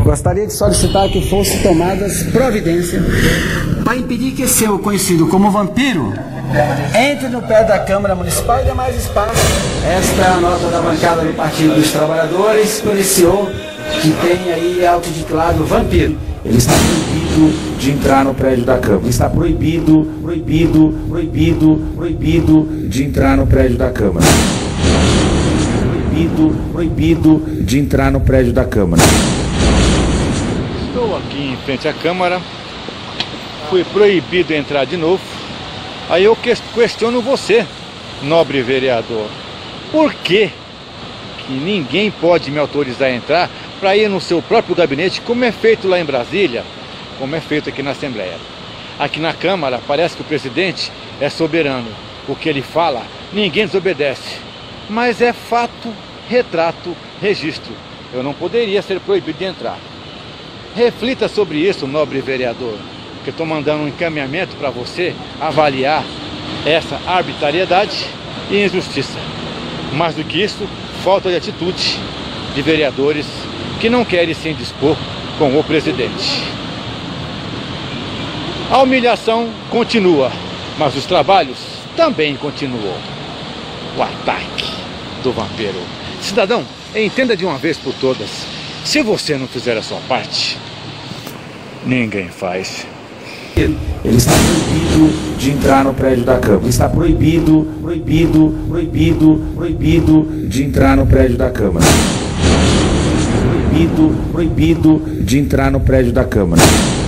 Gostaria de solicitar que fossem tomadas providências para impedir que esse seu conhecido como vampiro entre no pé da Câmara Municipal e dê mais espaço. Esta é a nota da bancada do Partido dos Trabalhadores por esse senhor que tem aí autodeclarado vampiro. Ele está proibido de entrar no prédio da Câmara. Ele está proibido de entrar no prédio da Câmara. Proibido de entrar no prédio da Câmara. Estou aqui em frente à Câmara, fui proibido de entrar de novo. Aí eu questiono você, nobre vereador, por que ninguém pode me autorizar a entrar para ir no seu próprio gabinete, como é feito lá em Brasília, como é feito aqui na Assembleia? Aqui na Câmara parece que o presidente é soberano, o que ele fala ninguém desobedece, mas é fato, retrato, registro. Eu não poderia ser proibido de entrar. Reflita sobre isso, nobre vereador, que eu estou mandando um encaminhamento para você avaliar essa arbitrariedade e injustiça. Mais do que isso, falta de atitude de vereadores que não querem se indispor com o presidente. A humilhação continua, mas os trabalhos também continuam. O ataque do vampiro. Cidadão, entenda de uma vez por todas, se você não fizer a sua parte, ninguém faz. Ele está proibido de entrar no prédio da Câmara. Ele está proibido de entrar no prédio da Câmara. Proibido de entrar no prédio da Câmara.